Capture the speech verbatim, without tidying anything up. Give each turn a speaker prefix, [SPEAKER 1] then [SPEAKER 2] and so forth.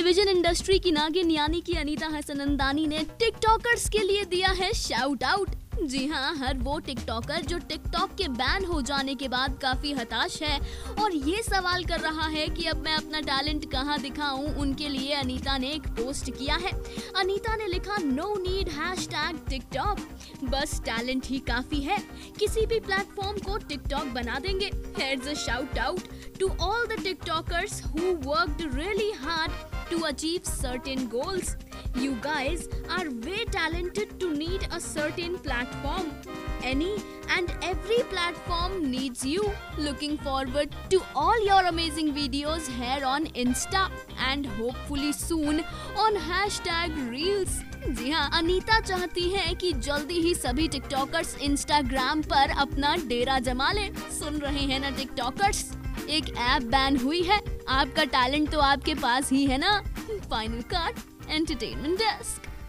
[SPEAKER 1] Television industry की नागिन यानी कि अनीता हसनंदानी ने टिकटॉकर्स के लिए दिया है शाउट आउट। जी हाँ, हर वो टिकटॉकर जो टिकटॉक के बैन हो जाने के बाद काफी हताश है और ये सवाल कर रहा है कि अब मैं अपना टैलेंट कहाँ दिखाऊं, उनके लिए अनीता ने एक पोस्ट किया है। अनीता ने लिखा, नो नीड हैशटैग टिकटॉक, बस टैलेंट ही काफी है, किसी भी प्लेटफॉर्म को टिकटॉक बना देंगे। Here's a shout out to all the TikTokers who worked really hard to achieve certain goals. You guys are way talented to need a certain platform. Any and every platform needs you. Looking forward to all your amazing videos here on Insta and hopefully soon on hashtag Reels. जी हाँ, अनीता चाहती है कि जल्दी ही सभी TikTokers Instagram पर अपना डेरा जमा लें। सुन रहे हैं ना टिकटॉकर्स, एक ऐप बैन हुई है, आपका टैलेंट तो आपके पास ही है ना। Final cut, entertainment desk.